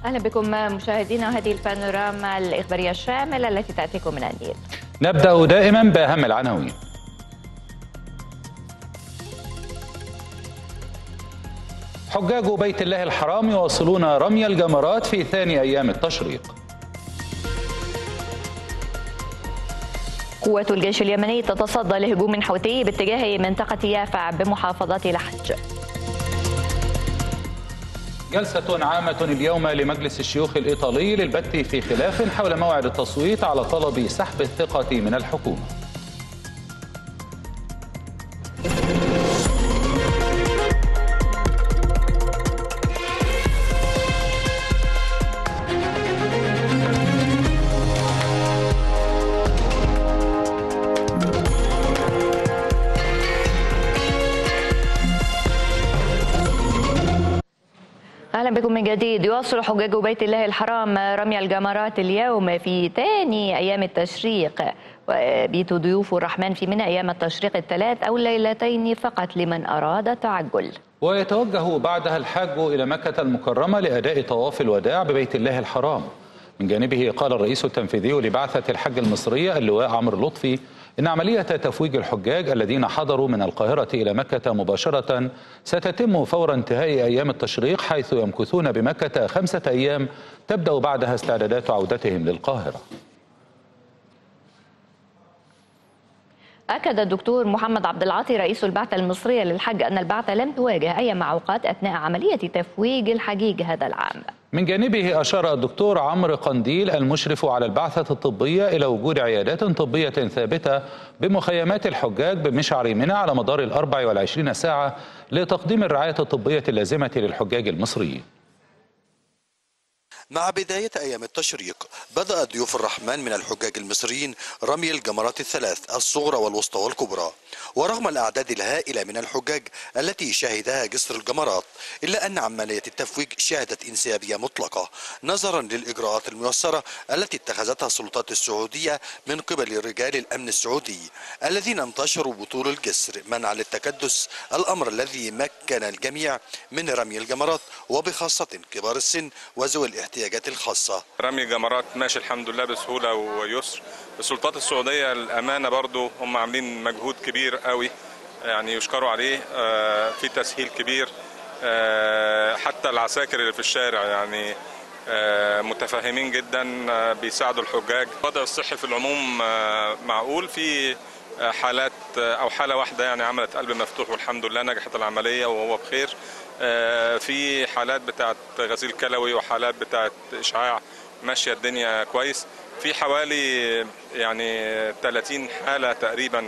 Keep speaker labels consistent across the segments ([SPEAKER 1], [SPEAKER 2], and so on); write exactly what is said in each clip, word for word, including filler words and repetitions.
[SPEAKER 1] أهلا بكم مشاهدينا، هذه البانوراما الإخبارية الشاملة التي تأتيكم من النيل.
[SPEAKER 2] نبدأ دائما بأهم العناوين. حجاج بيت الله الحرام يواصلون رمي الجمرات في ثاني أيام التشريق.
[SPEAKER 1] قوات الجيش اليمني تتصدى لهجوم حوثي باتجاه منطقة يافع بمحافظة لحج.
[SPEAKER 2] جلسة عامة اليوم لمجلس الشيوخ الإيطالي للبت في خلاف حول موعد التصويت على طلب سحب الثقة من الحكومة.
[SPEAKER 1] أهلا بكم من جديد. يواصل حجاج بيت الله الحرام رمي الجمرات اليوم في ثاني أيام التشريق، وبيت ضيوف الرحمن في منى أيام التشريق الثلاث أو الليلتين فقط لمن أراد التعجل.
[SPEAKER 2] ويتوجه بعدها الحاج إلى مكة المكرمة لأداء طواف الوداع ببيت الله الحرام. من جانبه قال الرئيس التنفيذي لبعثة الحج المصرية اللواء عمرو لطفي إن عملية تفويج الحجاج الذين حضروا من القاهرة إلى مكة مباشرة ستتم فور انتهاء أيام التشريق، حيث يمكثون بمكة خمسة أيام تبدأ بعدها استعدادات عودتهم للقاهرة.
[SPEAKER 1] أكد الدكتور محمد عبد العاطي رئيس البعثة المصرية للحج أن البعثة لم تواجه أي معوقات أثناء عملية تفويج الحجيج هذا العام.
[SPEAKER 2] من جانبه أشار الدكتور عمرو قنديل المشرف على البعثة الطبية إلى وجود عيادات طبية ثابتة بمخيمات الحجاج بمشعر منى على مدار الأربع والعشرين ساعة لتقديم الرعاية الطبية اللازمة للحجاج المصريين.
[SPEAKER 3] مع بداية أيام التشريق بدأ ضيوف الرحمن من الحجاج المصريين رمي الجمرات الثلاث الصغرى والوسطى والكبرى. ورغم الأعداد الهائلة من الحجاج التي شهدها جسر الجمرات، إلا أن عملية التفويج شهدت انسيابية مطلقة نظرا للإجراءات الميسرة التي اتخذتها السلطات السعودية من قبل رجال الأمن السعودي الذين انتشروا بطول الجسر منعا للتكدس، الأمر الذي مكن الجميع من رمي الجمرات وبخاصة كبار السن وذوي الاحتياجات الخاصة.
[SPEAKER 4] رمي الجمرات ماشي الحمد لله بسهولة ويسر. السلطات السعودية الأمانة برضو هم عاملين مجهود كبير قوي، يعني يشكروا عليه، في تسهيل كبير. حتى العساكر اللي في الشارع يعني متفاهمين جدا، بيساعدوا الحجاج. الوضع الصحي في العموم معقول، في حالات أو حالة واحدة يعني عملت قلب مفتوح والحمد لله نجحت العملية وهو بخير. في حالات بتاعت غسيل كلوي وحالات بتاعت إشعاع ماشية الدنيا كويس. في حوالي يعني ثلاثين حالة تقريبا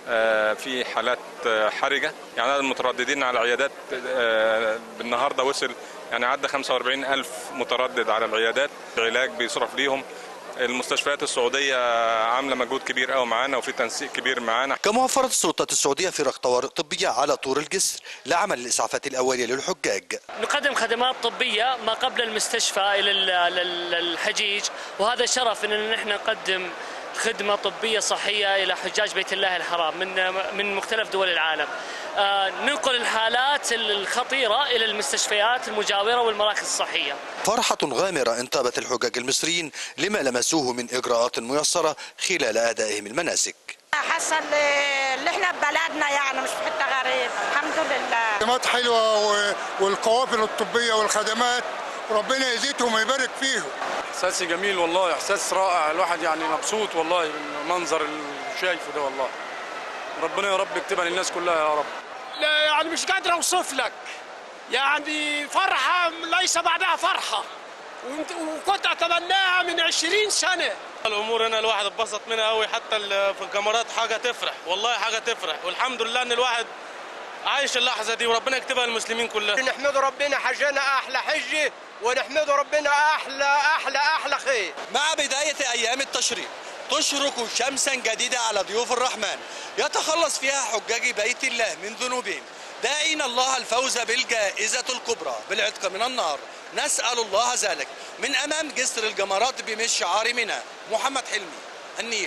[SPEAKER 4] في حالات حرجة، يعني عدد المترددين على العيادات بالنهاردة وصل يعني عدى خمسة وأربعين ألف متردد على العيادات، العلاج بيصرف ليهم. المستشفيات السعودية عاملة مجهود كبير قوي معانا وفي تنسيق كبير معانا.
[SPEAKER 3] كما وفرت السلطات السعودية فرق طوارئ طبية على طور الجسر لعمل الإسعافات الأولية للحجاج.
[SPEAKER 5] نقدم خدمات طبية ما قبل المستشفى إلى الحجيج، وهذا شرف أن نحن نقدم خدمة طبية صحية إلى حجاج بيت الله الحرام من من مختلف دول العالم. ننقل الحالات الخطيرة إلى المستشفيات المجاورة والمراكز الصحية.
[SPEAKER 3] فرحة غامرة انتابت الحجاج المصريين لما لمسوه من إجراءات ميسرة خلال أدائهم المناسك.
[SPEAKER 6] حاسة اللي احنا ببلدنا يعني مش في حتة غريبة، الحمد لله.
[SPEAKER 7] خدمات حلوة والقوافل الطبية والخدمات ربنا يزيدهم ويبارك فيهم.
[SPEAKER 8] احساس جميل والله، احساس رائع، الواحد يعني مبسوط والله بالمنظر اللي شايفه ده والله. ربنا يا رب يكتبها للناس كلها يا رب.
[SPEAKER 9] لا يعني مش قادر اوصف لك، يعني فرحه ليس بعدها فرحه، وكنت اتمناها من عشرين سنه.
[SPEAKER 10] الامور هنا الواحد اتبسط منها قوي، حتى في الجمرات حاجه تفرح والله، حاجه تفرح، والحمد لله ان الواحد عايش اللحظه دي وربنا يكتبها للمسلمين كلها.
[SPEAKER 9] نحمد ربنا حجنا احلى حجه، ونحمد ربنا احلى احلى احلى خير.
[SPEAKER 3] مع بدايه ايام التشريق تشرق شمسا جديده على ضيوف الرحمن يتخلص فيها حجاج بيت الله من ذنوبهم، داعين الله الفوز بالجائزه الكبرى بالعتق من النار. نسال الله ذلك من امام جسر الجمرات بمشعار منى. محمد حلمي، النيل.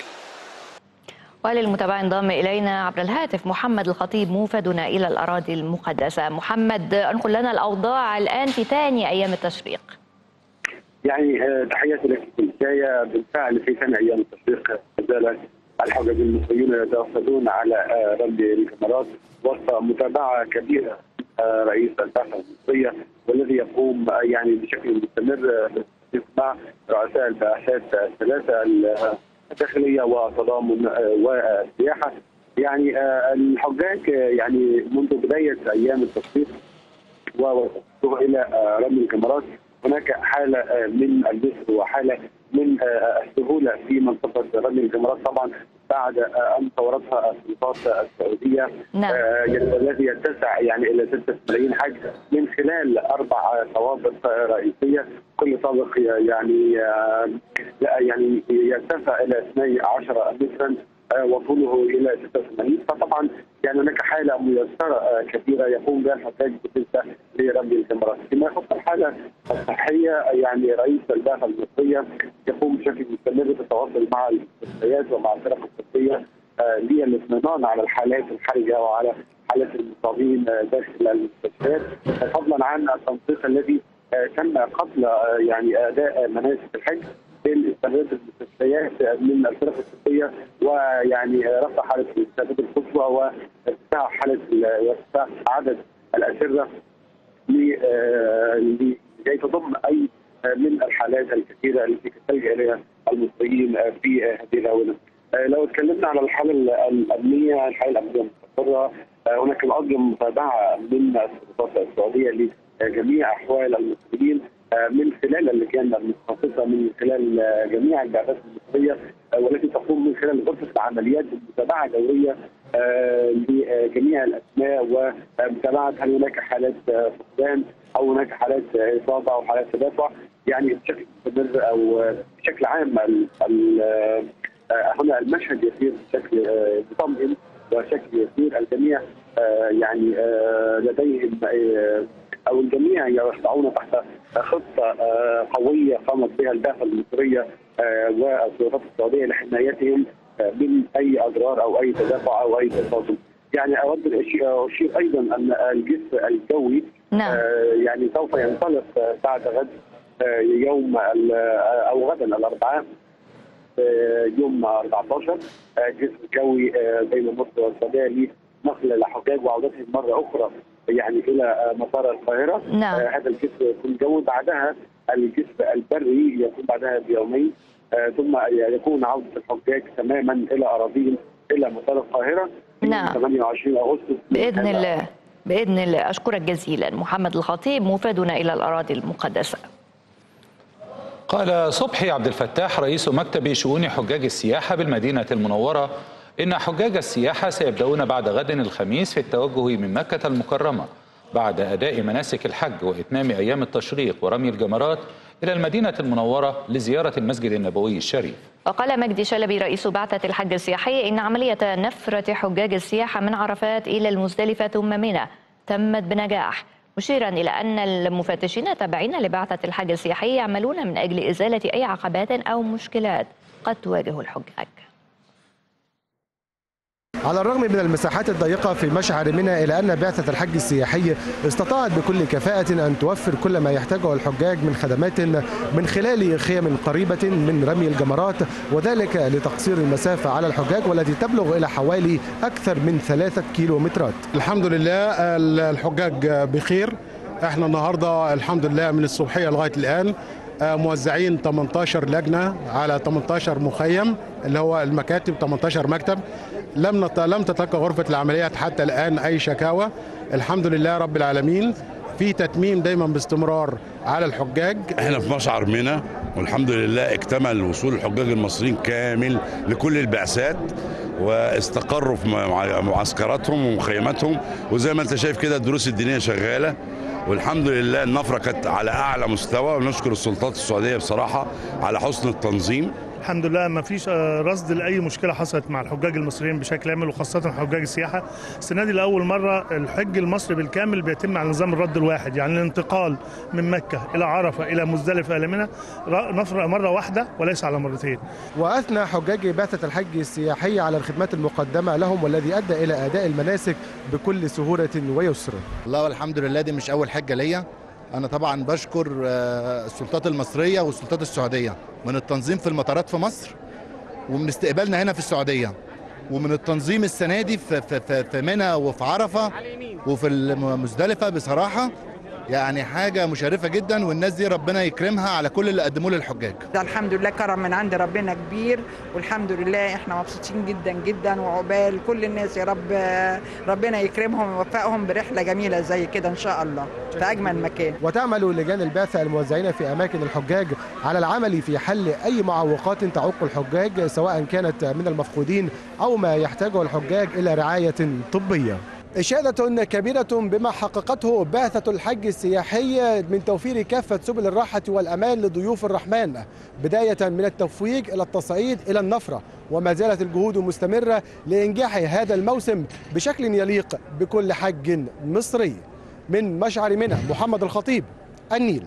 [SPEAKER 1] وللمتابعة انضم إلينا عبر الهاتف محمد الخطيب موفدنا إلى الأراضي المقدسة. محمد، انقل لنا الأوضاع الآن في ثاني أيام التشريق.
[SPEAKER 11] يعني تحياتي لك في البدايه. بالفعل في ثاني ايام التشريق زال الحجاج المصريون يتوافدون على رمي الجمرات وسط متابعه كبيره رئيس البعثه المصريه، والذي يقوم يعني بشكل مستمر مع رؤساء البعثات الثلاثه الداخليه والتضامن والسياحه. يعني الحجاج يعني منذ بدايه ايام التشريق ووصوله الى رمي الجمرات هناك حاله من اليسر وحاله من السهوله في منطقه رمي الجمرات، طبعا بعد ان طورتها السلطات السعوديه. نعم. الذي يتسع يعني الى ستة ملايين حج من خلال اربع طوابق رئيسيه، كل طابق يعني يعني يرتفع الى اثني عشر مترا وطوله الى ستة وثمانين، فطبعا يعني هناك حاله ميسره كبيره يقوم بها الحجاج بالنسبه لرمي الجمرات. فيما يخص الحاله الصحيه يعني رئيس البعثه المصريه يقوم بشكل مستمر بالتواصل مع المستشفيات ومع الفرق الطبيه للاطمئنان على الحالات الحرجه وعلى حالات المصابين داخل المستشفيات، فضلا عن التنسيق الذي تم قبل يعني اداء مناسك الحج بالاستعداد المستشفيات من الفرق الطبيه، ويعني رفع حاله الاستعداد القصوى وارتفاع حاله وارتفاع عدد الاسره لكي تضم اي من الحالات الكثيره التي تلجا اليها المصريين في هذه الاونه. لو اتكلمنا على الحاله الامنيه، الحاله الامنيه مستقره، هناك الأجر متابعه من السلطات السعوديه لجميع احوال المصريين من خلال اللجان المتخصصه، من خلال جميع البعثات المصريه والتي تقوم من خلال غرفه العمليات بمتابعه دوريه لجميع الاسماء ومتابعه هل هناك حالات فقدان او هناك حالات اصابه او حالات تدافع، يعني بشكل مستمر او بشكل عام هنا المشهد يسير بشكل مطمئن وشكل يسير. الجميع يعني لديهم او الجميع يخضعون تحت خطه قويه قامت بها البعثه المصريه والسلطات السعوديه لحمايتهم من اي اضرار او اي تدافع او اي تصادم. يعني اود اشير ايضا ان الجسر الجوي نعم. يعني سوف ينطلق بعد غد يوم او غدا الاربعاء يوم أربعة عشر جسر جوي بين مصر والسعوديه لنقل الحجاج وعودتهم مره اخرى يعني الى مطار القاهره. نعم. هذا الجسر يكون جوي، بعدها الجسر البري يكون بعدها بيومين، ثم يكون عوده الحجاج تماما الى اراضيهم الى مطار القاهره. نعم. ثمانية وعشرين أغسطس
[SPEAKER 1] باذن الله. باذن الله. اشكرك جزيلا محمد الخطيب موفدنا الى الاراضي المقدسه.
[SPEAKER 2] قال صبحي عبد الفتاح رئيس مكتب شؤون حجاج السياحة بالمدينة المنورة إن حجاج السياحة سيبدأون بعد غد الخميس في التوجه من مكة المكرمة بعد أداء مناسك الحج وإتمام أيام التشريق ورمي الجمرات إلى المدينة المنورة لزيارة المسجد النبوي الشريف.
[SPEAKER 1] وقال مجدي شلبي رئيس بعثة الحج السياحي إن عملية نفرة حجاج السياحة من عرفات إلى المزدلفة ثم منى تمت بنجاح، مشيرا إلى أن المفتشين التابعين لبعثة الحج السياحي يعملون من أجل إزالة أي عقبات أو مشكلات قد تواجه الحجاج.
[SPEAKER 12] على الرغم من المساحات الضيقة في مشعر منى، إلى أن بعثة الحج السياحي استطاعت بكل كفاءة أن توفر كل ما يحتاجه الحجاج من خدمات من خلال خيم قريبة من رمي الجمرات، وذلك لتقصير المسافة على الحجاج والتي تبلغ إلى حوالي أكثر من ثلاثة كيلومترات.
[SPEAKER 13] الحمد لله الحجاج بخير. احنا النهاردة الحمد لله من الصبحية لغاية الآن موزعين ثمانية عشر لجنة على ثمانية عشر مخيم اللي هو المكاتب ثمانية عشر مكتب. لم نت... لم تتلقى غرفة العمليات حتى الآن أي شكاوى، الحمد لله رب العالمين. في تتميم دايما باستمرار على الحجاج.
[SPEAKER 14] احنا في مشعر منى والحمد لله اكتمل وصول الحجاج المصريين كامل لكل البعثات واستقروا في معسكراتهم ومخيماتهم، وزي ما انت شايف كده الدروس الدينية شغالة والحمد لله. النفرة كانت على أعلى مستوى ونشكر السلطات السعودية بصراحة على حسن التنظيم.
[SPEAKER 15] الحمد لله ما فيش رصد لاي مشكله حصلت مع الحجاج المصريين بشكل عام وخاصه حجاج السياحه. السنه دي لاول مره الحج المصري بالكامل بيتم على نظام الرد الواحد، يعني الانتقال من مكه الى عرفه الى مزدلفه الى منى نفره مره واحده وليس على مرتين.
[SPEAKER 12] واثنى حجاج بعثه الحج السياحي على الخدمات المقدمه لهم والذي ادى الى اداء المناسك بكل سهوله ويسر.
[SPEAKER 16] والله والحمد لله دي مش اول حجه ليا، أنا طبعا بشكر السلطات المصرية والسلطات السعودية من التنظيم في المطارات في مصر ومن استقبالنا هنا في السعودية ومن التنظيم السنة دي في, في, في منى وفي عرفة وفي المزدلفة. بصراحة يعني حاجة مشرفة جدا، والناس دي ربنا يكرمها على كل اللي قدموه للحجاج.
[SPEAKER 17] ده الحمد لله كرم من عند ربنا كبير، والحمد لله احنا مبسوطين جدا جدا، وعقبال كل الناس يا رب ربنا يكرمهم ويوفقهم برحلة جميلة زي كده ان شاء الله في اجمل مكان.
[SPEAKER 12] وتعمل لجان البعثة الموزعين في اماكن الحجاج على العمل في حل اي معوقات تعوق الحجاج، سواء كانت من المفقودين او ما يحتاجه الحجاج الى رعاية طبية. إشادة كبيرة بما حققته بعثة الحج السياحي من توفير كافة سبل الراحة والأمان لضيوف الرحمن، بداية من التفويج إلى التصعيد إلى النفرة، وما زالت الجهود مستمرة لإنجاح هذا الموسم بشكل يليق بكل حج مصري. من مشعر منى، محمد الخطيب، النيل.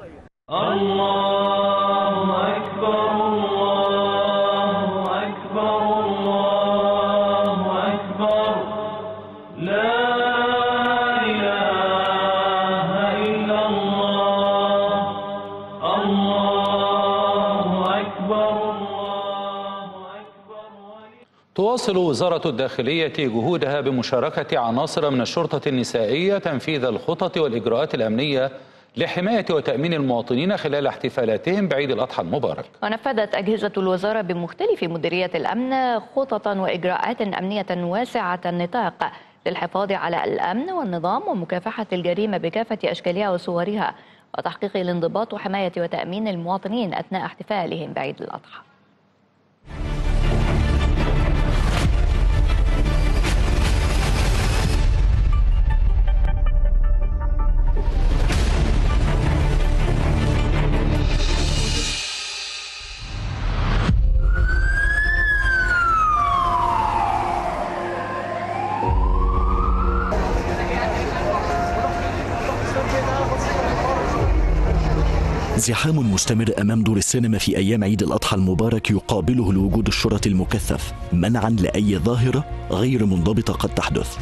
[SPEAKER 18] الله أكبر الله أكبر الله أكبر لا إله إلا الله الله أكبر الله أكبر.
[SPEAKER 2] تواصل وزارة الداخلية جهودها بمشاركة عناصر من الشرطة النسائية تنفيذ الخطط والإجراءات الأمنية لحماية وتأمين المواطنين خلال احتفالاتهم بعيد الأضحى المبارك.
[SPEAKER 1] ونفذت أجهزة الوزارة بمختلف مديريات الأمن خططا وإجراءات أمنية واسعة النطاق للحفاظ على الأمن والنظام ومكافحة الجريمة بكافة أشكالها وصورها، وتحقيق الانضباط وحماية وتأمين المواطنين أثناء احتفالهم بعيد الأضحى.
[SPEAKER 19] زحام مستمر أمام دور السينما في أيام عيد الأضحى المبارك يقابله الوجود الشرطي المكثف منعا لأي ظاهرة غير منضبطة قد تحدث،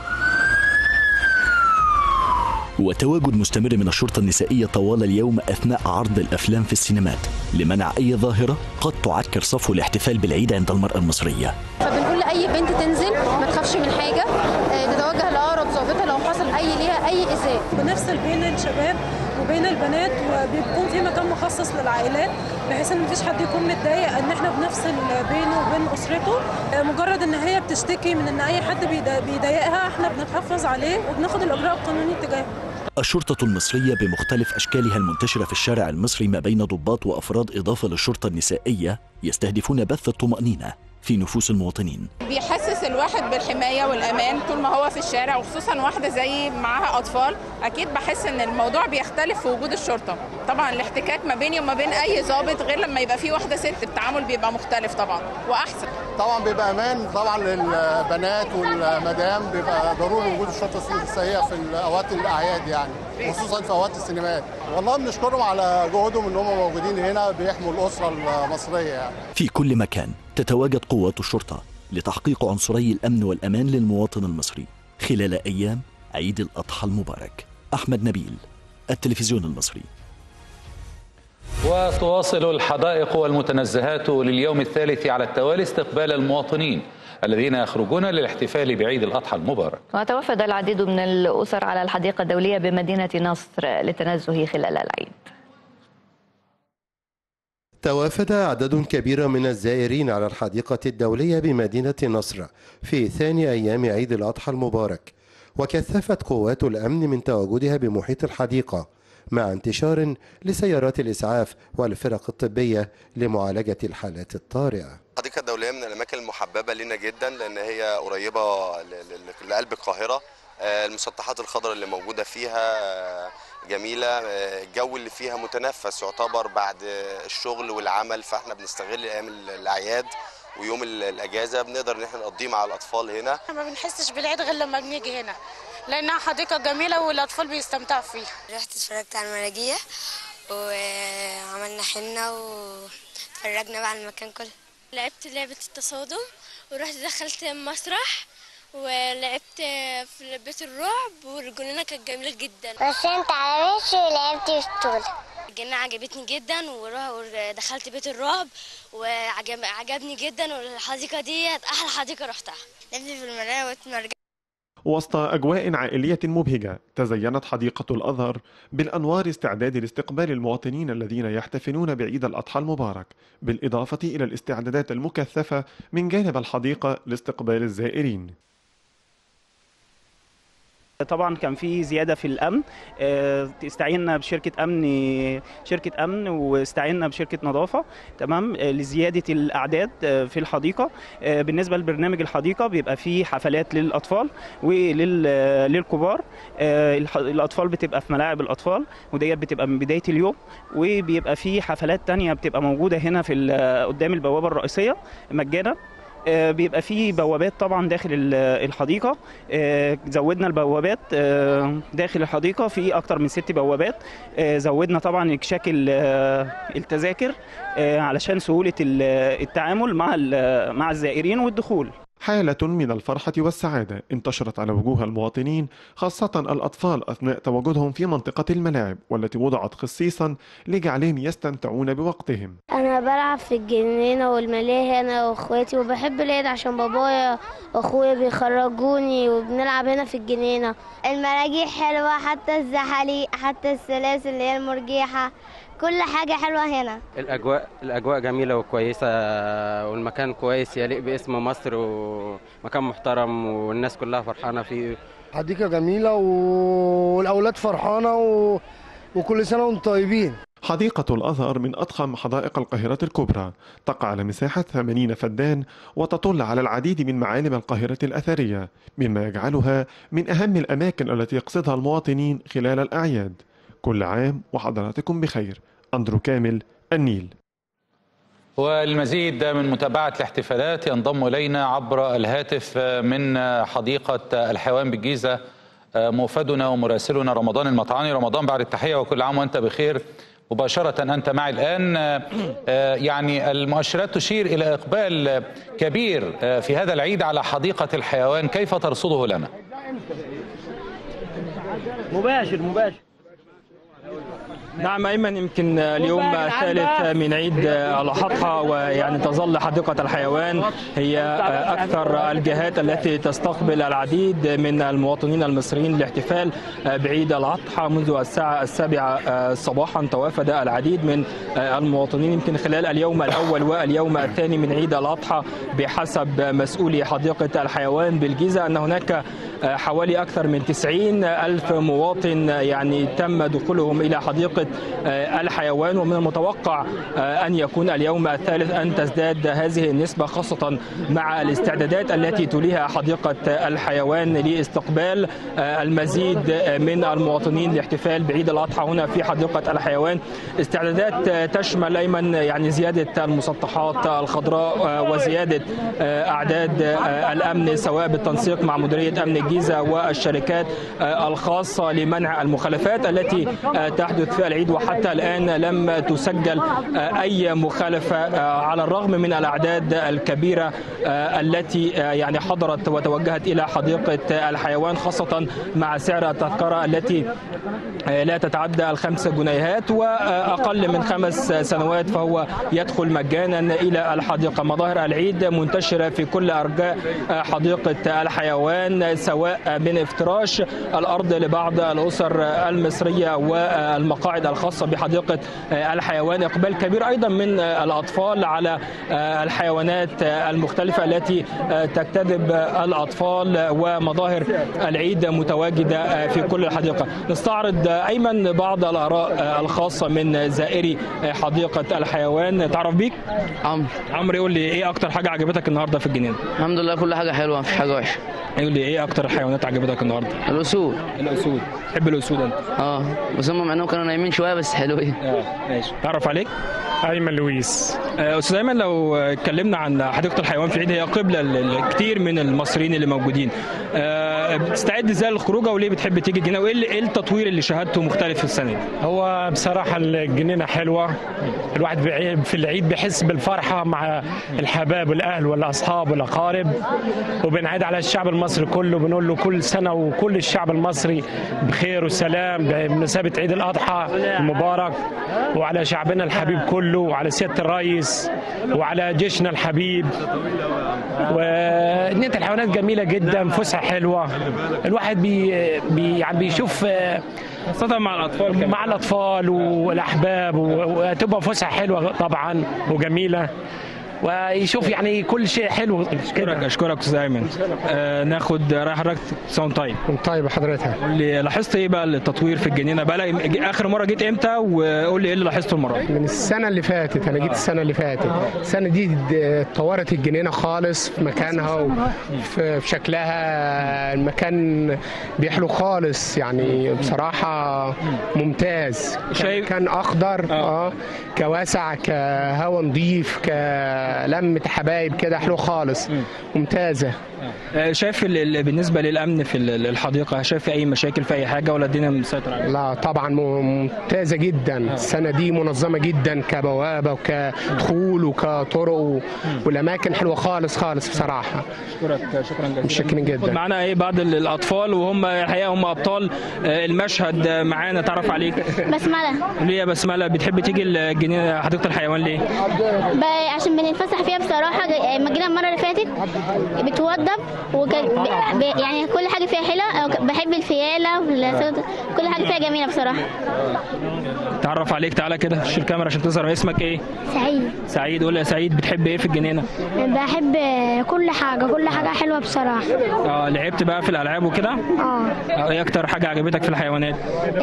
[SPEAKER 19] وتواجد مستمر من الشرطة النسائية طوال اليوم أثناء عرض الأفلام في السينمات لمنع أي ظاهرة قد تعكر صفو الاحتفال بالعيد عند المرأة المصرية.
[SPEAKER 20] فبنقول لأي بنت تنزل ما تخافش من حاجة، تتوجه لأقرب ضابطة لو حصل أي ليها أي إزاء.
[SPEAKER 21] بنفصل بين الشباب وبين البنات، وبيكون في مكان مخصص للعائلات بحيث ان مفيش حد يكون متضايق ان احنا بنفصل بينه وبين اسرته. مجرد ان هي بتشتكي من ان اي حد بيضايقها احنا بنتحفظ عليه وبناخد الاجراء القانوني تجاهه.
[SPEAKER 19] الشرطة المصرية بمختلف أشكالها المنتشرة في الشارع المصري ما بين ضباط وأفراد إضافة للشرطة النسائية يستهدفون بث الطمأنينة في نفوس المواطنين.
[SPEAKER 22] بيحسس الواحد بالحماية والأمان طول ما هو في الشارع، وخصوصا واحدة زي معاها أطفال أكيد بحس إن الموضوع بيختلف في وجود الشرطة. طبعا الاحتكاك ما بيني وما بين أي ضابط غير لما يبقى في واحدة ست، التعامل بيبقى مختلف طبعا وأحسن.
[SPEAKER 23] طبعا بيبقى أمان طبعا للبنات والمدام، بيبقى ضروري وجود الشرطة النسائية في أوقات الأعياد يعني، خصوصا في أوقات السينمات. والله بنشكرهم على جهودهم إن هم موجودين هنا بيحموا الأسرة المصرية يعني.
[SPEAKER 19] في كل مكان تتواجد قوات الشرطة لتحقيق عنصري الأمن والأمان للمواطن المصري خلال أيام عيد الأضحى المبارك. أحمد نبيل، التلفزيون المصري.
[SPEAKER 2] وتواصل الحدائق والمتنزهات لليوم الثالث على التوالي استقبال المواطنين الذين يخرجون للاحتفال بعيد الأضحى المبارك.
[SPEAKER 1] وتوافد العديد من الأسر على الحديقة الدولية بمدينة نصر للتنزه خلال العيد.
[SPEAKER 24] توافد عدد كبير من الزائرين على الحديقة الدولية بمدينة نصر في ثاني أيام عيد الأضحى المبارك، وكثفت قوات الأمن من تواجدها بمحيط الحديقة مع انتشار لسيارات الإسعاف والفرق الطبية لمعالجة الحالات الطارئة.
[SPEAKER 25] الحديقة الدولية من الأماكن المحببة لنا جدا لأن هي قريبة لقلب القاهرة. المسطحات الخضراء اللي موجودة فيها جميلة، الجو اللي فيها متنفس يعتبر بعد الشغل والعمل، فاحنا بنستغل ايام الاعياد ويوم الاجازه بنقدر ان احنا نقضيه مع الاطفال هنا.
[SPEAKER 6] ما بنحسش بالعيد غير لما بنيجي هنا لانها حديقه جميله والاطفال بيستمتعوا فيها.
[SPEAKER 26] رحت اتفرجت على المراجيح وعملنا حنه واتفرجنا بقى على المكان كله.
[SPEAKER 27] لعبت لعبه التصادم ورحت دخلت مسرح
[SPEAKER 26] ولعبت في بيت الرعب والجنينة كانت جميلة جدا.
[SPEAKER 4] بس انت على ماشي ولعبت اسطول.
[SPEAKER 26] الجنينة عجبتني جدا ودخلت بيت الرعب وعجبني جدا، والحديقة دي أحلى حديقة رحتها. لعبت في الملاهي واتمرجعت.
[SPEAKER 5] وسط أجواء عائلية مبهجة تزينت حديقة الأزهر بالأنوار استعداد لاستقبال المواطنين الذين يحتفلون بعيد الأضحى المبارك، بالإضافة إلى الاستعدادات المكثفة من جانب الحديقة لاستقبال الزائرين.
[SPEAKER 7] طبعا كان في زياده في الامن، استعينا بشركه امن شركه امن واستعينا بشركه نظافه تمام لزياده الاعداد في الحديقه. بالنسبه لبرنامج الحديقه بيبقى فيه حفلات للاطفال وللكبار. الاطفال بتبقى في ملاعب الاطفال وديت بتبقى من بدايه اليوم، وبيبقى فيه حفلات تانية بتبقى موجوده هنا في قدام البوابه الرئيسيه مجانا. بيبقى فيه بوابات طبعا داخل الحديقه، زودنا البوابات داخل الحديقه في اكتر من ست بوابات. زودنا طبعا اكشاك التذاكر علشان سهوله التعامل مع مع الزائرين والدخول.
[SPEAKER 5] حالة من الفرحة والسعادة انتشرت على وجوه المواطنين، خاصة الأطفال أثناء تواجدهم في منطقة الملاعب والتي وضعت خصيصا لجعلهم يستمتعون بوقتهم.
[SPEAKER 4] أنا بلعب في الجنينة والملاهي أنا وأخواتي، وبحب العيد عشان بابايا وأخويا بيخرجوني وبنلعب هنا في الجنينة. المراجيح حلوة، حتى الزحاليق، حتى السلاسل اللي هي المرجيحة، كل حاجة حلوة هنا.
[SPEAKER 8] الأجواء الأجواء جميلة وكويسة، والمكان كويس يليق باسم مصر، ومكان محترم والناس كلها فرحانة فيه.
[SPEAKER 9] حديقة جميلة والأولاد فرحانة و... وكل سنة وانتم طيبين.
[SPEAKER 5] حديقة الأزهر من أضخم حدائق القاهرة الكبرى، تقع على مساحة ثمانين فدان وتطل على العديد من معالم القاهرة الأثرية، مما يجعلها من أهم الأماكن التي يقصدها المواطنين خلال الأعياد. كل عام وحضراتكم بخير. أندرو كامل، النيل.
[SPEAKER 2] والمزيد من متابعة الاحتفالات ينضم إلينا عبر الهاتف من حديقة الحيوان بالجيزة موفدنا ومراسلنا رمضان المطعاني. رمضان، بعد التحية وكل عام وأنت بخير. مباشرة أنت معي الآن، يعني المؤشرات تشير إلى إقبال كبير في هذا العيد على حديقة الحيوان، كيف ترصده لنا؟
[SPEAKER 7] مباشر مباشر
[SPEAKER 10] نعم أيمن، يمكن اليوم الثالث من عيد الأضحى، ويعني تظل حديقة الحيوان هي أكثر الجهات التي تستقبل العديد من المواطنين المصريين للاحتفال بعيد الأضحى. منذ الساعة السابعة صباحا توافد العديد من المواطنين، يمكن خلال اليوم الأول واليوم الثاني من عيد الأضحى بحسب مسؤولي حديقة الحيوان بالجيزة أن هناك حوالي أكثر من تسعين ألف مواطن يعني تم دخولهم إلى حديقة الحيوان، ومن المتوقع أن يكون اليوم الثالث أن تزداد هذه النسبة، خاصة مع الاستعدادات التي تليها حديقة الحيوان لاستقبال المزيد من المواطنين للاحتفال بعيد الأضحى هنا في حديقة الحيوان. استعدادات تشمل أيمن يعني زيادة المسطحات الخضراء وزيادة أعداد الأمن، سواء بالتنسيق مع مديرية أمن الجيزة والشركات الخاصة لمنع المخالفات التي تحدث في العيد، وحتى الآن لم تسجل أي مخالفة على الرغم من الأعداد الكبيرة التي يعني حضرت وتوجهت إلى حديقة الحيوان، خاصة مع سعر التذكرة التي لا تتعدى الخمس جنيهات، وأقل من خمس سنوات فهو يدخل مجانا إلى الحديقة. مظاهر العيد منتشرة في كل أرجاء حديقة الحيوان، سواء من افتراش الأرض لبعض الأسر المصرية والمقاعد الخاصة بحديقة الحيوان. إقبال كبير أيضا من الأطفال على الحيوانات المختلفة التي تجتذب الأطفال، ومظاهر العيد متواجدة في كل الحديقة. نستعرض أيمن بعض الآراء الخاصة من زائري حديقة الحيوان. تعرف بيك؟
[SPEAKER 27] عمرو.
[SPEAKER 10] عمرو، يقول لي إيه أكتر حاجة عجبتك النهاردة في الجنينة؟
[SPEAKER 27] الحمد لله كل حاجة حلوة، مفيش حاجة وحشة.
[SPEAKER 10] يقول لي إيه أكتر حيوانات عجبتك النهاردة؟
[SPEAKER 27] الأسود.
[SPEAKER 10] الأسود، تحب الأسود أنت؟
[SPEAKER 27] اه، بس هم مع إنهم كانوا نايمين شوية بس حلوين.
[SPEAKER 10] اه ماشي. تعرف عليك؟
[SPEAKER 3] ايمن لويس.
[SPEAKER 10] استاذ ايمن، لو اتكلمنا عن حديقه الحيوان في العيد، هي قبله لكثير من المصريين اللي موجودين، بتستعد ازاي للخروجه وليه بتحب تيجي الجنينه، وايه التطوير اللي شاهدته مختلف في السنه دي؟
[SPEAKER 3] هو بصراحه الجنينه حلوه، الواحد في العيد بيحس بالفرحه مع الحباب والاهل والاصحاب والاقارب، وبنعيد على الشعب المصري كله، بنقول له كل سنه وكل الشعب المصري بخير وسلام بمناسبه عيد الاضحى المبارك، وعلى شعبنا الحبيب كله، وعلى سياده الرئيس، وعلى جيشنا الحبيب. وجنينه الحيوانات جميله جدا، فسحه حلوه، الواحد بي, بي يعني بيشوف
[SPEAKER 10] خاصة مع الأطفال كمان.
[SPEAKER 3] مع الأطفال والأحباب، وتبقى فسحة حلوة طبعا وجميلة، ويشوف يعني كل شيء حلو.
[SPEAKER 10] اشكرك اشكرك استاذ ايمن. آه ناخد رايح حضرتك ساوند طيب.
[SPEAKER 3] طيب حضرتك.
[SPEAKER 10] قول لي لاحظت ايه بقى التطوير في الجنينه بقى؟ اخر مره جيت امتى؟ وقول لي ايه اللي لاحظته المره دي؟
[SPEAKER 3] من السنه اللي فاتت، انا جيت السنه اللي فاتت. السنه دي اتطورت الجنينه خالص في مكانها وفي شكلها، المكان بيحلو خالص يعني بصراحه ممتاز.
[SPEAKER 10] شايف
[SPEAKER 3] كان اخضر اه كواسع، كهواء نظيف، ك لمة حبايب كده، حلو خالص، ممتازة.
[SPEAKER 10] شايف بالنسبة للأمن في الحديقة، شايف في أي مشاكل في أي حاجة ولا الدنيا مسيطرة عليها؟
[SPEAKER 3] لا طبعا ممتازة جدا، السنة دي منظمة جدا كبوابة وكدخول وكطرق، والأماكن حلوة خالص خالص بصراحة.
[SPEAKER 10] أشكرك شكرا جزيلا.
[SPEAKER 3] متشكرين جدا.
[SPEAKER 10] معانا إيه بعض الأطفال، وهم الحقيقة هم أبطال المشهد معانا، تعرف عليك؟
[SPEAKER 4] بسملة.
[SPEAKER 10] ليه يا بسملة بتحب تيجي الجنينة حديقة الحيوان ليه؟
[SPEAKER 4] عشان بنتفسح فيها بصراحة. لما جينا المرة اللي فاتت بتوضب، وكان يعني كل حاجة فيها حلوة، بحب الفيالة، كل حاجة فيها جميلة بصراحة.
[SPEAKER 10] تعرف عليك، تعالى كده في الكاميرا عشان تظهر. اسمك ايه؟
[SPEAKER 4] سعيد.
[SPEAKER 10] سعيد، قول يا سعيد بتحب ايه في الجنينة؟
[SPEAKER 4] بحب كل حاجة، كل حاجة حلوة بصراحة.
[SPEAKER 10] اه لعبت بقى في الألعاب وكده؟
[SPEAKER 4] اه.
[SPEAKER 10] ايه أكتر حاجة عجبتك في الحيوانات؟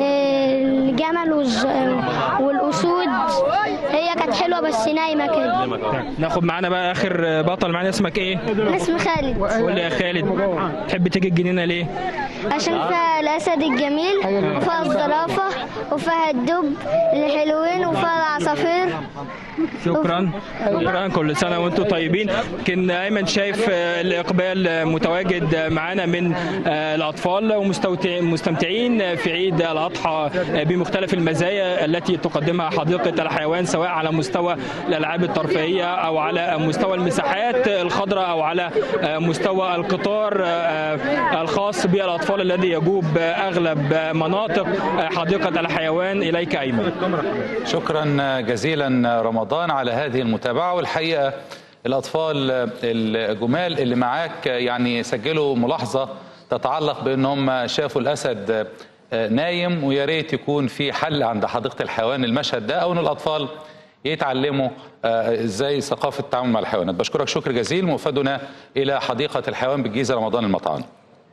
[SPEAKER 4] الجمل والز... والأسود، هي كانت حلوة بس نايمة كده.
[SPEAKER 10] ناخد معانا بقى آخر بطل معانا، اسمك ايه؟
[SPEAKER 4] اسمي خالد.
[SPEAKER 10] قول لي يا خالد، تحب تيجي الجنينة ليه؟
[SPEAKER 4] عشان فيها الأسد الجميل، وفيها الزرافة، وفيها الدب الحلوين، وفيها العصافير.
[SPEAKER 10] شكرا شكرا، كل سنة وانتم طيبين. يمكن أيمن شايف الإقبال متواجد معانا من الأطفال ومستمتعين في عيد الأضحى بمختلف المزايا التي تقدمها حديقة الحيوان، سواء على مستوى الألعاب الترفيهية أو على مستوى المساحات الخضراء أو على مستوى القطار الخاص بالأطفال الذي يجوب أغلب مناطق حديقة الحيوان. إليك أيمن.
[SPEAKER 2] شكرا جزيلا رمضان على هذه المتابعة. والحقيقة الأطفال الجمال اللي معاك يعني سجلوا ملاحظة تتعلق بأنهم شافوا الأسد نايم، ويا ريت يكون في حل عند حديقة الحيوان المشهد ده، أو أن الأطفال يتعلموا ازاي ثقافة التعامل مع الحيوانات. بشكرك شكر جزيل. موفدنا إلى حديقة الحيوان بالجيزة رمضان المطعن.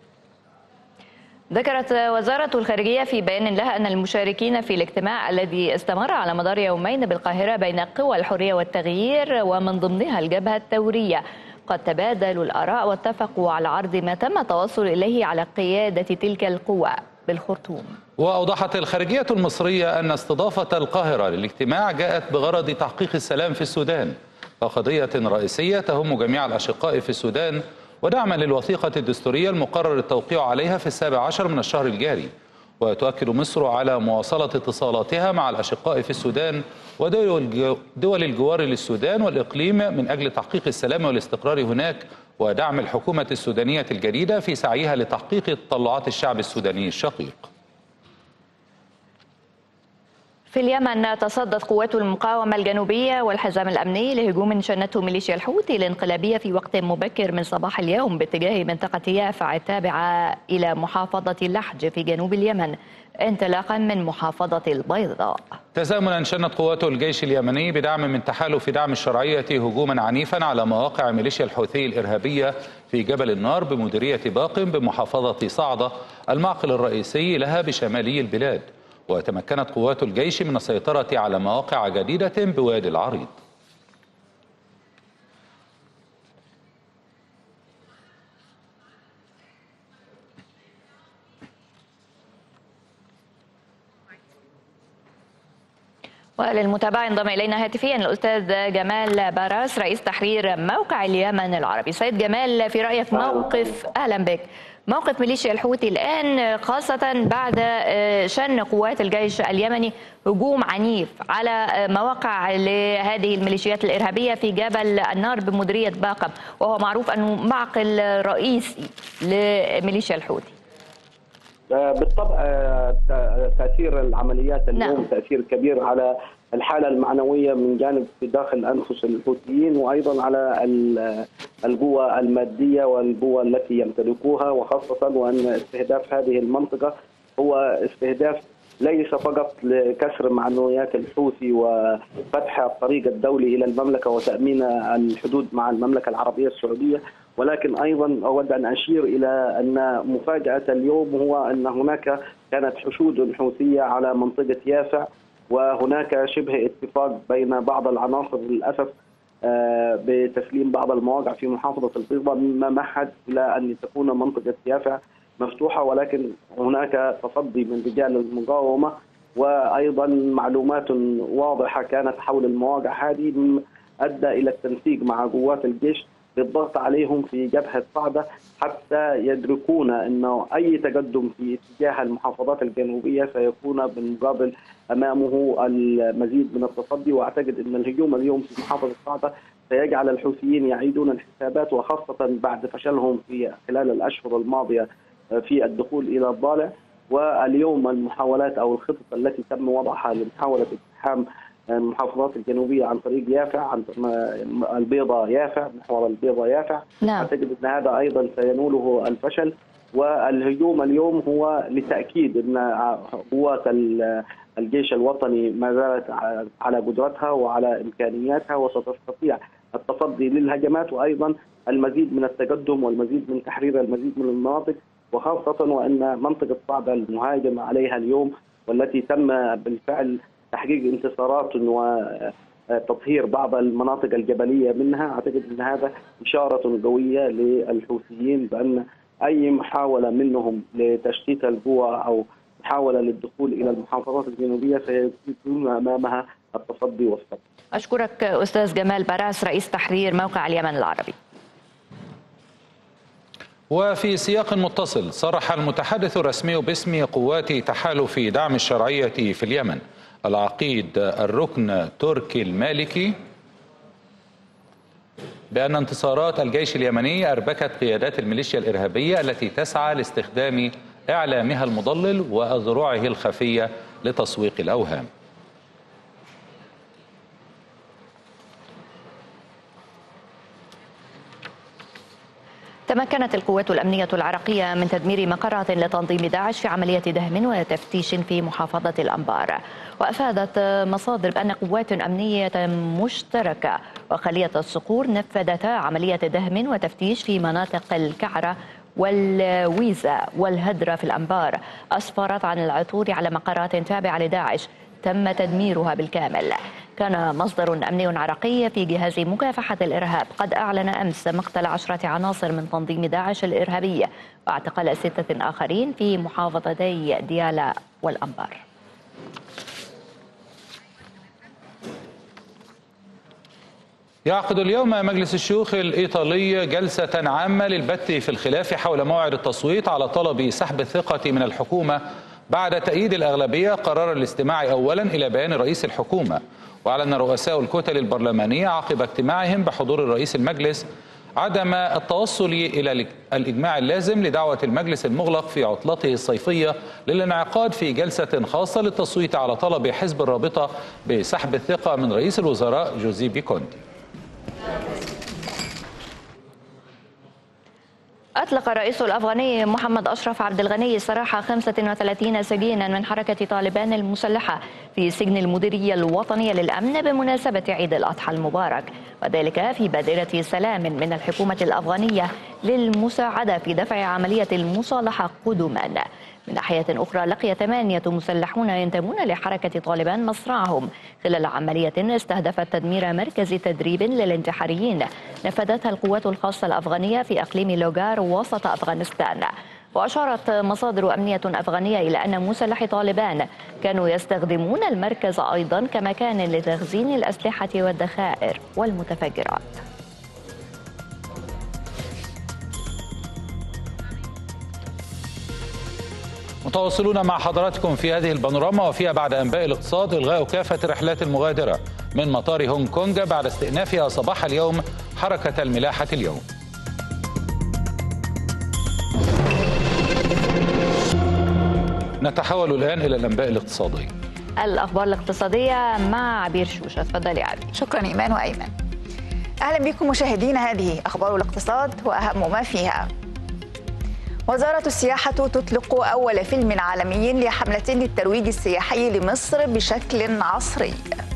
[SPEAKER 1] ذكرت وزارة الخارجية في بيان لها أن المشاركين في الاجتماع الذي استمر على مدار يومين بالقاهرة بين قوى الحرية والتغيير ومن ضمنها الجبهة الثورية قد تبادلوا الآراء واتفقوا على عرض ما تم التوصل إليه على قيادة تلك القوى بالخرطوم.
[SPEAKER 2] وأوضحت الخارجية المصرية أن استضافة القاهرة للاجتماع جاءت بغرض تحقيق السلام في السودان، كقضية رئيسية تهم جميع الأشقاء في السودان، ودعما للوثيقة الدستورية المقرر التوقيع عليها في السابع عشر من الشهر الجاري. وتؤكد مصر على مواصلة اتصالاتها مع الأشقاء في السودان ودول الجوار للسودان والإقليم من أجل تحقيق السلام والاستقرار هناك، ودعم الحكومة السودانية الجديدة في سعيها لتحقيق تطلعات الشعب السوداني الشقيق.
[SPEAKER 1] في اليمن تصدت قوات المقاومة الجنوبية والحزام الأمني لهجوم شنته ميليشيا الحوثي الانقلابية في وقت مبكر من صباح اليوم باتجاه منطقة يافع التابعة إلى محافظة اللحج في جنوب اليمن، انطلاقا من محافظة البيضاء.
[SPEAKER 2] تزامنا شنت قوات الجيش اليمني بدعم من تحالف دعم الشرعية هجوما عنيفا على مواقع ميليشيا الحوثي الإرهابية في جبل النار بمديرية باقم بمحافظة صعدة المعقل الرئيسي لها بشمالي البلاد. وتمكنت قوات الجيش من السيطرة على مواقع جديدة بوادي العريض.
[SPEAKER 1] وللمتابعة انضم إلينا هاتفيا الأستاذ جمال باراس رئيس تحرير موقع اليمن العربي. سيد جمال، في رأيك موقف أهلا بك موقف ميليشيا الحوثي الآن، خاصة بعد شن قوات الجيش اليمني هجوم عنيف على مواقع لهذه الميليشيات الإرهابية في جبل النار بمديرية باقم، وهو معروف أنه معقل رئيسي لميليشيا الحوثي؟
[SPEAKER 11] بالطبع تأثير العمليات اليوم نعم. تأثير كبير على الحالة المعنوية من جانب في داخل أنفس الحوثيين، وأيضا على القوة المادية والقوة التي يمتلكوها، وخاصة وأن استهداف هذه المنطقة هو استهداف ليس فقط لكسر معنويات الحوثي وفتح الطريق الدولي إلى المملكة وتأمين الحدود مع المملكة العربية السعودية، ولكن أيضا أود أن أشير إلى أن مفاجأة اليوم هو أن هناك كانت حشود حوثية على منطقة يافع، وهناك شبه اتفاق بين بعض العناصر للأسف بتسليم بعض المواقع في محافظة البيضاء، مما مهد إلى أن تكون منطقة يافع مفتوحة، ولكن هناك تصدي من رجال المقاومة، وأيضا معلومات واضحة كانت حول المواقع هذه أدى إلى التنسيق مع قوات الجيش بالضغط عليهم في جبهة صعدة حتى يدركون أنه أي تقدم في اتجاه المحافظات الجنوبية سيكون بالمقابل أمامه المزيد من التصدي. وأعتقد أن الهجوم اليوم في محافظة صعدة سيجعل الحوثيين يعيدون الحسابات، وخاصة بعد فشلهم في خلال الأشهر الماضية في الدخول إلى الضالع. واليوم المحاولات أو الخطط التي تم وضعها لمحاولة اقتحام المحافظات الجنوبية عن طريق يافع، عن البيضاء يافع، محور البيضاء يافع، نعم. أعتقد أن هذا أيضا سينوله الفشل. والهجوم اليوم هو لتأكيد أن قوات الجيش الوطني ما زالت على قدرتها وعلى إمكانياتها، وستستطيع التصدي للهجمات، وأيضا المزيد من التقدم والمزيد من تحرير المزيد من المناطق، وخاصة وأن منطقة صعدة المهاجم عليها اليوم والتي تم بالفعل تحقيق انتصارات وتطهير بعض المناطق الجبلية منها. أعتقد أن هذا إشارة قوية للحوثيين بأن أي محاولة منهم لتشتيت القوى أو محاولة للدخول إلى المحافظات الجنوبية سيكون أمامها التصدي والصد.
[SPEAKER 1] أشكرك أستاذ جمال باراس رئيس تحرير موقع اليمن العربي.
[SPEAKER 2] وفي سياق متصل، صرح المتحدث الرسمي باسم قوات تحالف دعم الشرعية في اليمن العقيد الركن تركي المالكي بأن انتصارات الجيش اليمني أربكت قيادات الميليشيا الإرهابية التي تسعى لاستخدام إعلامها المضلل وأذرعه الخفية لتسويق الأوهام.
[SPEAKER 1] تمكنت القوات الأمنية العراقية من تدمير مقرات لتنظيم داعش في عملية دهم وتفتيش في محافظة الأنبار. وأفادت مصادر بأن قوات أمنية مشتركة وخلية الصقور نفذتا عملية دهم وتفتيش في مناطق الكعرة والويزة والهدرة في الأنبار، أسفرت عن العثور على مقرات تابعة لداعش تم تدميرها بالكامل. كان مصدر أمني عراقي في جهاز مكافحة الإرهاب قد أعلن أمس مقتل عشرة عناصر من تنظيم داعش الإرهابية واعتقال ستة آخرين في محافظتي ديالا والأنبار.
[SPEAKER 2] يعقد اليوم مجلس الشيوخ الإيطالي جلسة عامة للبت في الخلاف حول موعد التصويت على طلب سحب الثقة من الحكومة بعد تأييد الأغلبية قرار الاستماع أولا إلى بيان رئيس الحكومة. وأعلن رؤساء الكتل البرلمانية عقب اجتماعهم بحضور الرئيس المجلس عدم التوصل إلى الإجماع اللازم لدعوة المجلس المغلق في عطلته الصيفية للانعقاد في جلسة خاصة للتصويت على طلب حزب الرابطة بسحب الثقة من رئيس الوزراء جوزيبي كوندي.
[SPEAKER 1] أطلق الرئيس الأفغاني محمد أشرف عبد الغني سراح خمسة وثلاثين سجينا من حركة طالبان المسلحة في سجن المديرية الوطنية للأمن بمناسبة عيد الأضحى المبارك، وذلك في بادرة سلام من الحكومة الأفغانية للمساعدة في دفع عملية المصالحة قدما. من ناحية أخرى، لقي ثمانية مسلحون ينتمون لحركة طالبان مصرعهم خلال عملية استهدفت تدمير مركز تدريب للانتحاريين نفذتها القوات الخاصة الأفغانية في أقليم لوغار وسط أفغانستان. وأشارت مصادر أمنية أفغانية إلى أن مسلحي طالبان كانوا يستخدمون المركز أيضا كمكان لتخزين الأسلحة والذخائر والمتفجرات.
[SPEAKER 2] متواصلون مع حضراتكم في هذه البانوراما، وفيها بعد أنباء الاقتصاد إلغاء كافة الرحلات المغادرة من مطار هونغ كونغ بعد استئنافها صباح اليوم حركة الملاحة اليوم. نتحول الآن إلى الأنباء الاقتصادية.
[SPEAKER 1] الأخبار الاقتصادية مع عبير شوشة. تفضلي عبير.
[SPEAKER 12] شكرا إيمان وأيمن. أهلا بكم مشاهدينا، هذه أخبار الاقتصاد وأهم ما فيها. وزارة السياحة تطلق أول فيلم عالمي لحملة للترويج السياحي لمصر بشكل عصري.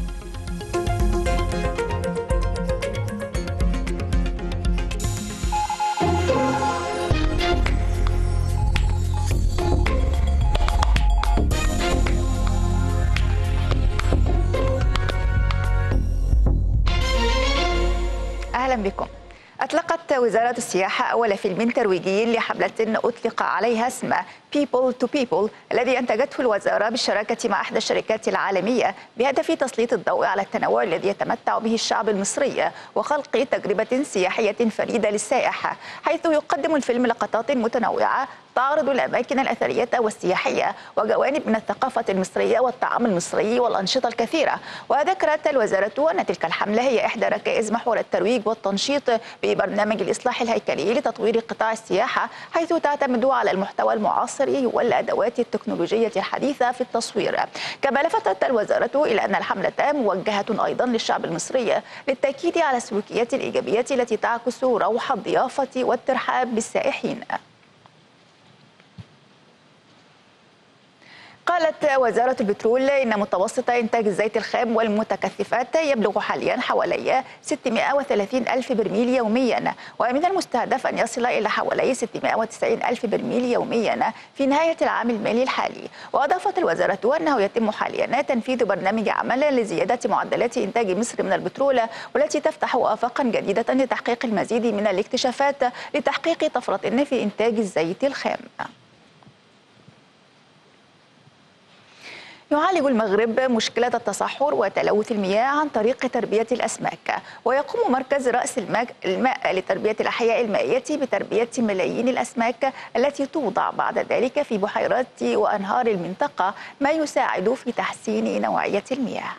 [SPEAKER 12] أهلا بكم. أطلقت وزارة السياحة أول فيلم ترويجي لحملة أطلق عليها اسم People to People الذي أنتجته الوزارة بالشراكة مع إحدى الشركات العالمية بهدف تسليط الضوء على التنوع الذي يتمتع به الشعب المصري وخلق تجربة سياحية فريدة للسائح، حيث يقدم الفيلم لقطات متنوعة تعرض الأماكن الأثرية والسياحية وجوانب من الثقافة المصرية والطعام المصري والأنشطة الكثيرة. وذكرت الوزارة أن تلك الحملة هي إحدى ركائز محور الترويج والتنشيط ببرنامج الإصلاح الهيكلي لتطوير قطاع السياحة، حيث تعتمد على المحتوى المعاصر والأدوات التكنولوجية الحديثة في التصوير. كما لفتت الوزارة إلى أن الحملة موجهة أيضا للشعب المصري للتأكيد على السلوكيات الإيجابية التي تعكس روح الضيافة والترحاب بالسائحين. قالت وزارة البترول إن متوسط إنتاج الزيت الخام والمتكثفات يبلغ حاليا حوالي ستمائة وثلاثين ألف برميل يوميا، ومن المستهدف أن يصل إلى حوالي ستمائة وتسعين ألف برميل يوميا في نهاية العام المالي الحالي. وأضافت الوزارة أنه يتم حاليا تنفيذ برنامج عمل لزيادة معدلات إنتاج مصر من البترول، والتي تفتح آفاقا جديدة لتحقيق المزيد من الاكتشافات لتحقيق طفرة في إنتاج الزيت الخام. يعالج المغرب مشكلة التصحر وتلوث المياه عن طريق تربية الأسماك، ويقوم مركز رأس الماء لتربية الأحياء المائية بتربية ملايين الأسماك التي توضع بعد ذلك في بحيرات وأنهار المنطقة، ما يساعد في تحسين نوعية المياه.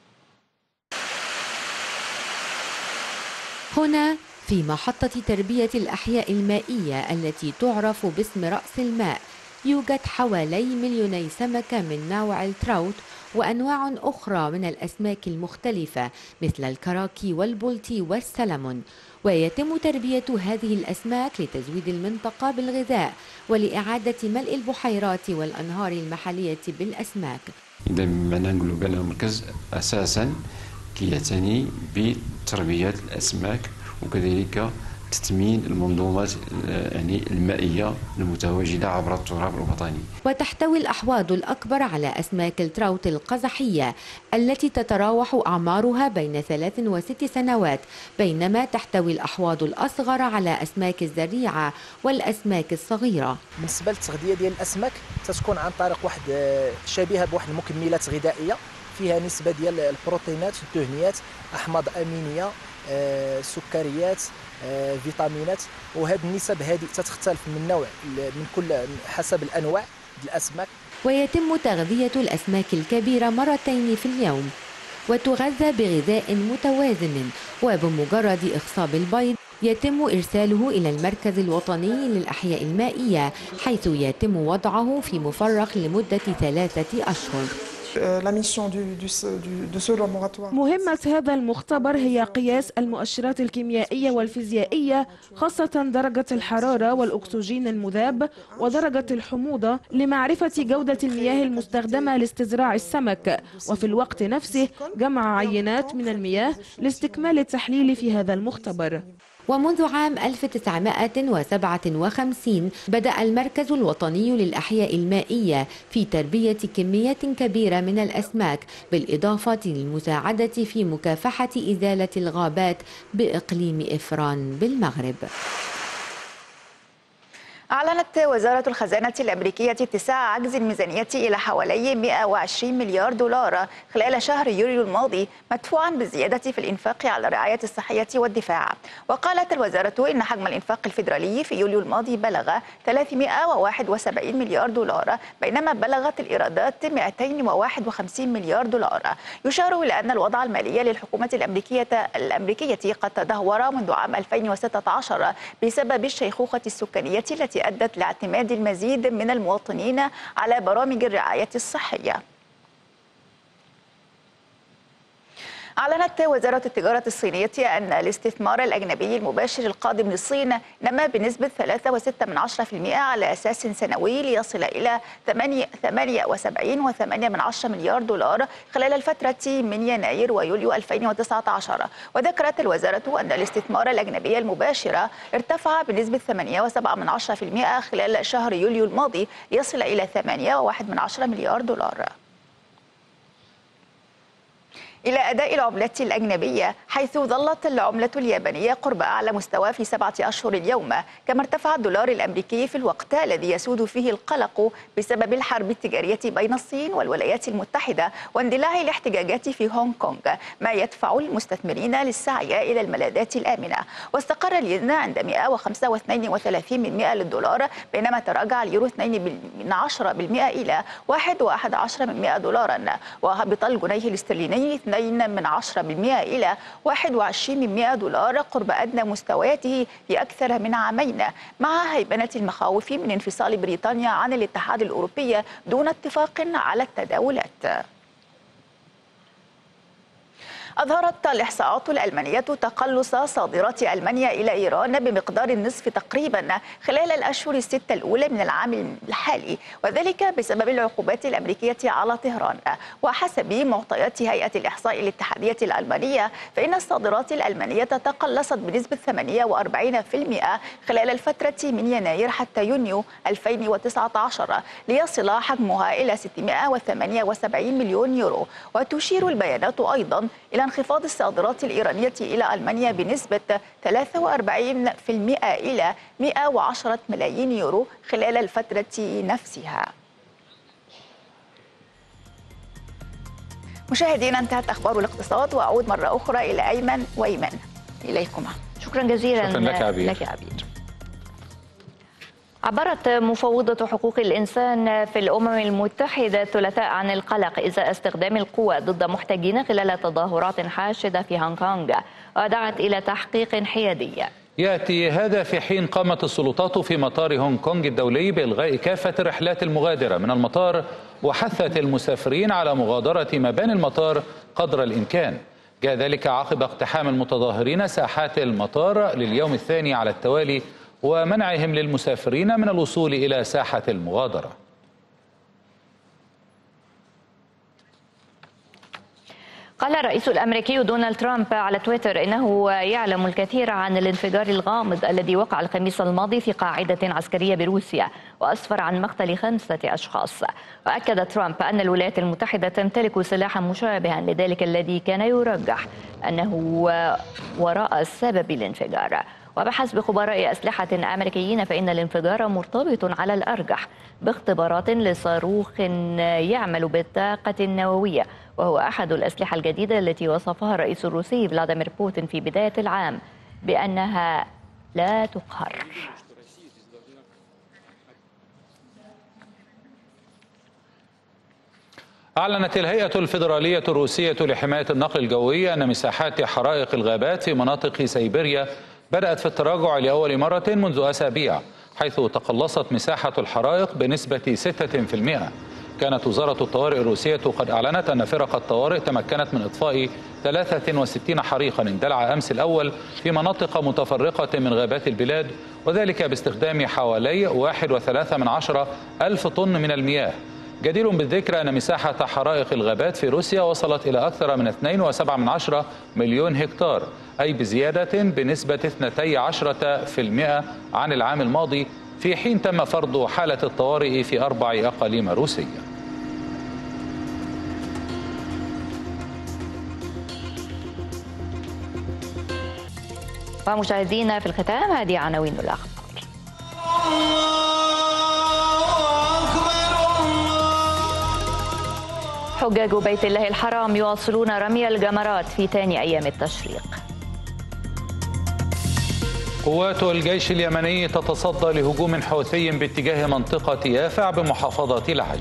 [SPEAKER 13] هنا في محطة تربية الأحياء المائية التي تعرف باسم رأس الماء يوجد حوالي مليوني سمكة من نوع التراوت وأنواع أخرى من الأسماك المختلفة مثل الكراكي والبولتي والسلمون، ويتم تربية هذه الأسماك لتزويد المنطقة بالغذاء ولإعادة ملء البحيرات والأنهار المحلية بالأسماك.
[SPEAKER 14] إذا معناه نقولوا بأن المركز أساسا كيعتني بتربية الأسماك وكذلك تثمين المنظومات يعني المائية المتواجدة عبر التراب الوطني.
[SPEAKER 13] وتحتوي الأحواض الأكبر على أسماك التراوت القزحية التي تتراوح أعمارها بين ثلاث وست سنوات، بينما تحتوي الأحواض الأصغر على أسماك الزريعة والأسماك الصغيرة.
[SPEAKER 15] بالنسبة للتغذية ديال الأسماك تتكون عن طريق واحد شبيهة بواحد المكملات غذائية فيها نسبة ديال البروتينات الدهنيات أحماض أمينية سكريات فيتامينات، وهذه النسب هذه تختلف من نوع من كل حسب الانواع الاسماك.
[SPEAKER 13] ويتم تغذية الأسماك الكبيرة مرتين في اليوم، وتغذى بغذاء متوازن، وبمجرد إخصاب البيض يتم إرساله إلى المركز الوطني للأحياء المائية، حيث يتم وضعه في مفرغ لمدة ثلاثة أشهر.
[SPEAKER 16] مهمة هذا المختبر هي قياس المؤشرات الكيميائية والفيزيائية، خاصة درجة الحرارة والأكسجين المذاب ودرجة الحموضة، لمعرفة جودة المياه المستخدمة لاستزراع السمك، وفي الوقت نفسه جمع عينات من المياه لاستكمال التحليل في هذا المختبر.
[SPEAKER 13] ومنذ عام ألف وتسعمائة وسبعة وخمسين بدأ المركز الوطني للأحياء المائية في تربية كمية كبيرة من الأسماك، بالإضافة للمساعدة في مكافحة إزالة الغابات بإقليم إفران بالمغرب.
[SPEAKER 12] أعلنت وزارة الخزانة الأمريكية اتساع عجز الميزانية إلى حوالي مئة وعشرين مليار دولار خلال شهر يوليو الماضي، مدفوعا بالزيادة في الإنفاق على الرعاية الصحية والدفاع. وقالت الوزارة إن حجم الإنفاق الفيدرالي في يوليو الماضي بلغ ثلاثمئة وواحد وسبعين مليار دولار، بينما بلغت الإيرادات مئتين وواحد وخمسين مليار دولار. يشار إلى أن الوضع المالي للحكومة الأمريكية الأمريكية قد تدهور منذ عام ألفين وستة عشر بسبب الشيخوخة السكانية التي أدت لاعتماد المزيد من المواطنين على برامج الرعاية الصحية. أعلنت وزارة التجارة الصينية أن الاستثمار الأجنبي المباشر القادم للصين نما بنسبة ثلاثة فاصلة ستة بالمئة على أساس سنوي ليصل إلى ثمانية وسبعين فاصلة ثمانية مليار دولار خلال الفترة من يناير ويوليو ألفين وتسعة عشر. وذكرت الوزارة أن الاستثمار الأجنبي المباشر ارتفع بنسبة ثمانية فاصلة سبعة بالمئة خلال شهر يوليو الماضي ليصل إلى ثمانية فاصلة واحد مليار دولار. إلى أداء العملات الأجنبية، حيث ظلت العملة اليابانية قرب أعلى مستوى في سبعة أشهر اليوم، كما ارتفع الدولار الأمريكي في الوقت الذي يسود فيه القلق بسبب الحرب التجارية بين الصين والولايات المتحدة واندلاع الاحتجاجات في هونغ كونغ، ما يدفع المستثمرين للسعي إلى الملاذات الآمنة. واستقر الين عند مئة وخمسة واثنين وثلاثين للدولار، بينما تراجع اليورو اثنين من عشرة بالمئة إلى واحد وأحد عشر من مئة دولارا، وهبط الجنيه الاسترليني اثنين من عشرة بالمئة إلى واحد وعشرين من مئة دولار قرب أدنى مستوياته في أكثر من عامين، مع هيبنة المخاوف من انفصال بريطانيا عن الاتحاد الأوروبي دون اتفاق على التداولات. أظهرت الإحصاءات الألمانية تقلص صادرات ألمانيا إلى إيران بمقدار النصف تقريبا خلال الأشهر الستة الأولى من العام الحالي، وذلك بسبب العقوبات الأمريكية على طهران. وحسب معطيات هيئة الإحصاء الاتحادية الألمانية، فإن الصادرات الألمانية تقلصت بنسبة ثمانية وأربعين بالمئة خلال الفترة من يناير حتى يونيو ألفين وتسعة عشر، ليصل حجمها إلى ستمئة وثمانية وسبعين مليون يورو. وتشير البيانات أيضا إلى انخفاض الصادرات الإيرانية إلى ألمانيا بنسبة ثلاثة وأربعين بالمئة إلى مئة وعشرة ملايين يورو خلال الفترة نفسها. مشاهدينا، انتهت أخبار الاقتصاد، وأعود مرة أخرى إلى أيمن وإيمان. إليكم.
[SPEAKER 1] شكرا جزيلا
[SPEAKER 2] شكرا لك عبير.
[SPEAKER 1] لك عبير. عبرت مفوضة حقوق الإنسان في الأمم المتحدة الثلاثاء عن القلق إزاء استخدام القوى ضد محتجين خلال تظاهرات حاشدة في هونغ كونغ، ودعت إلى تحقيق حيادي.
[SPEAKER 2] يأتي هذا في حين قامت السلطات في مطار هونغ كونغ الدولي بإلغاء كافة الرحلات المغادرة من المطار، وحثت المسافرين على مغادرة مباني المطار قدر الإمكان. جاء ذلك عقب اقتحام المتظاهرين ساحات المطار لليوم الثاني على التوالي، ومنعهم للمسافرين من الوصول إلى ساحة المغادرة.
[SPEAKER 1] قال الرئيس الأمريكي دونالد ترامب على تويتر إنه يعلم الكثير عن الانفجار الغامض الذي وقع الخميس الماضي في قاعدة عسكرية بروسيا وأسفر عن مقتل خمسة أشخاص. وأكد ترامب أن الولايات المتحدة تمتلك سلاحا مشابها لذلك الذي كان يرجح أنه وراء سبب الانفجار. وبحسب خبراء أسلحة أمريكيين فإن الانفجار مرتبط على الأرجح باختبارات لصاروخ يعمل بالطاقة النووية، وهو أحد الأسلحة الجديدة التي وصفها الرئيس الروسي فلاديمير بوتين في بداية العام بأنها لا تقهر.
[SPEAKER 2] أعلنت الهيئة الفيدرالية الروسية لحماية النقل الجوي أن مساحات حرائق الغابات في مناطق سيبيريا بدأت في التراجع لأول مرة منذ أسابيع، حيث تقلصت مساحة الحرائق بنسبة ستة بالمئة. كانت وزارة الطوارئ الروسية قد أعلنت أن فرق الطوارئ تمكنت من إطفاء ثلاثة وستين حريقا اندلع أمس الأول في مناطق متفرقة من غابات البلاد، وذلك باستخدام حوالي واحد وثلاثة من عشرة ألف طن من المياه. جدير بالذكر أن مساحة حرائق الغابات في روسيا وصلت إلى أكثر من اثنين فاصلة سبعة من عشرة مليون هكتار، أي بزيادة بنسبة اثنتي عشرة بالمئة عن العام الماضي، في حين تم فرض حالة الطوارئ في أربع أقاليم روسية.
[SPEAKER 1] ومشاهدينا في الختام هذه عناوين الأخبار. حجاج بيت الله الحرام يواصلون رمي الجمرات في ثاني أيام التشريق.
[SPEAKER 2] قوات الجيش اليمني تتصدى لهجوم حوثي باتجاه منطقة يافع بمحافظة لحج.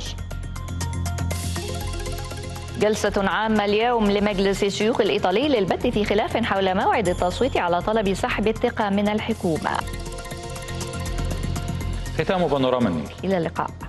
[SPEAKER 1] جلسة عامة اليوم لمجلس الشيوخ الإيطالي للبت في خلاف حول موعد التصويت على طلب سحب الثقة من الحكومة.
[SPEAKER 2] ختام بانوراما النيل.
[SPEAKER 1] إلى اللقاء.